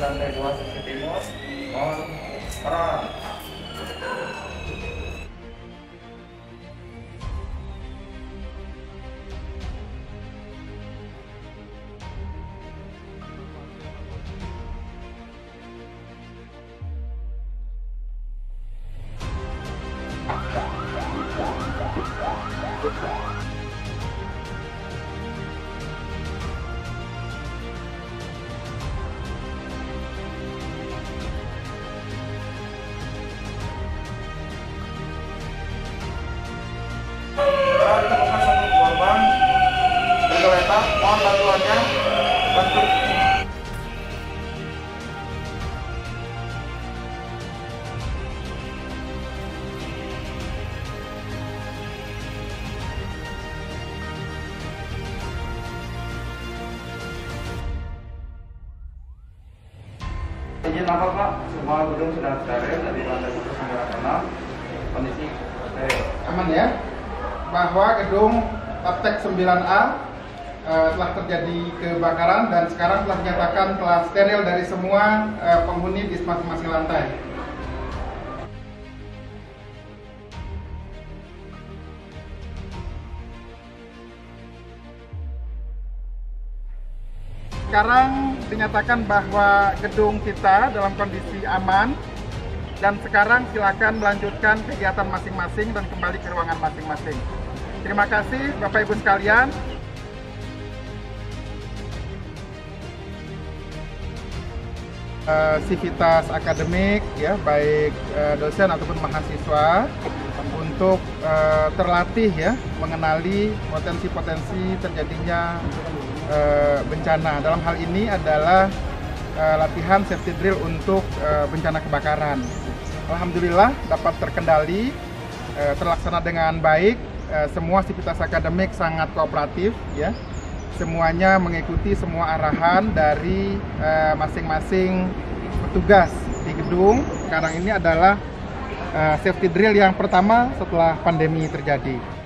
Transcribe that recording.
lantai 2 sisi timur. Mohon peran. Ditemukan satu korban tergeletak, mohon bantuannya. Bantu. Izin maaf Pak, semua gedung sudah steril dari lantai 1 sampai lantai 6. Kondisi steril. Aman ya, bahwa gedung Aptek 9A telah terjadi kebakaran dan sekarang telah dinyatakan telah steril dari semua penghuni di masing-masing lantai. Sekarang dinyatakan bahwa gedung kita dalam kondisi aman. Dan sekarang silakan melanjutkan kegiatan masing-masing dan kembali ke ruangan masing-masing. Terima kasih Bapak Ibu sekalian. Sivitas akademik ya, baik dosen ataupun mahasiswa untuk terlatih ya mengenali potensi-potensi terjadinya bencana. Dalam hal ini adalah latihan safety drill untuk bencana kebakaran. Alhamdulillah dapat terkendali, terlaksana dengan baik. Semua sivitas akademik sangat kooperatif ya. Semuanya mengikuti semua arahan dari masing-masing petugas di gedung. Sekarang ini adalah safety drill yang pertama setelah pandemi terjadi.